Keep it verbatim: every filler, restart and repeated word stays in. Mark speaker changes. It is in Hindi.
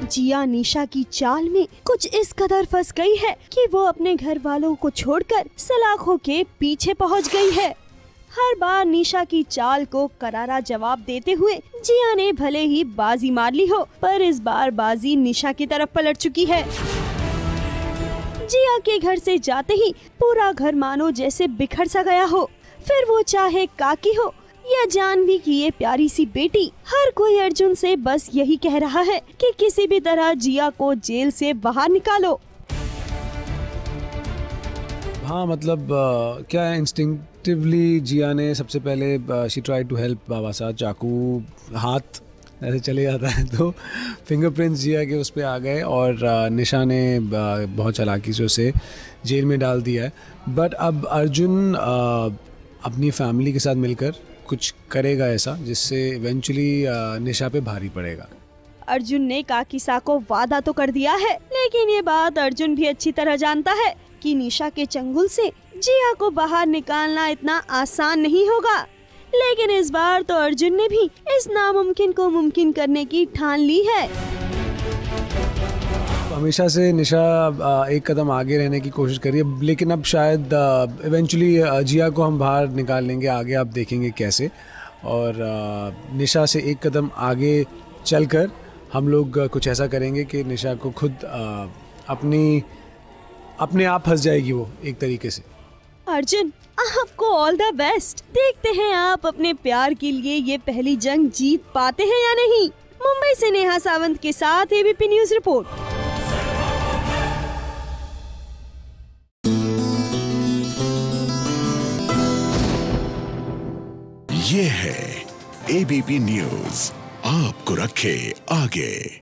Speaker 1: जिया निशा की चाल में कुछ इस कदर फंस गई है कि वो अपने घर वालों को छोड़कर सलाखों के पीछे पहुंच गई है। हर बार निशा की चाल को करारा जवाब देते हुए जिया ने भले ही बाजी मार ली हो, पर इस बार बाजी निशा की तरफ पलट चुकी है। जिया के घर से जाते ही पूरा घर मानो जैसे बिखर सा गया हो, फिर वो चाहे काकी हो या जानवी की ये प्यारी सी बेटी, हर कोई अर्जुन से बस यही कह रहा है कि किसी भी तरह जिया को जेल से बाहर निकालो।
Speaker 2: हाँ मतलब आ, क्या है, इंस्टिंक्टिवली जिया ने सबसे पहले she try to help Baba Saheb. चाकू हाथ ऐसे चले जाता है तो फिंगरप्रिंट्स जिया के उस पर आ गए और आ, निशा ने आ, बहुत चालाकी से उसे जेल में डाल दिया है। बट अब अर्जुन आ, अपनी फैमिली के साथ मिलकर कुछ करेगा ऐसा जिससे इवेंचुअली निशा पे भारी पड़ेगा।
Speaker 1: अर्जुन ने काकीसा को वादा तो कर दिया है, लेकिन ये बात अर्जुन भी अच्छी तरह जानता है कि निशा के चंगुल से जिया को बाहर निकालना इतना आसान नहीं होगा। लेकिन इस बार तो अर्जुन ने भी इस नामुमकिन को मुमकिन करने की ठान ली है।
Speaker 2: हमेशा से निशा एक कदम आगे रहने की कोशिश करी है, लेकिन अब शायद इवेंचुअली जिया को हम बाहर निकाल लेंगे, आगे आप देखेंगे कैसे। और निशा से एक कदम आगे चलकर हम लोग कुछ ऐसा करेंगे कि निशा को खुद अपनी अपने आप फंस जाएगी वो एक तरीके से।
Speaker 1: अर्जुन, आपको ऑल द बेस्ट। देखते हैं आप अपने प्यार के लिए ये पहली जंग जीत पाते हैं या नहीं। मुंबई से नेहा सावंत के साथ एबीपी न्यूज रिपोर्ट।
Speaker 3: ये है एबीपी न्यूज, आपको रखे आगे।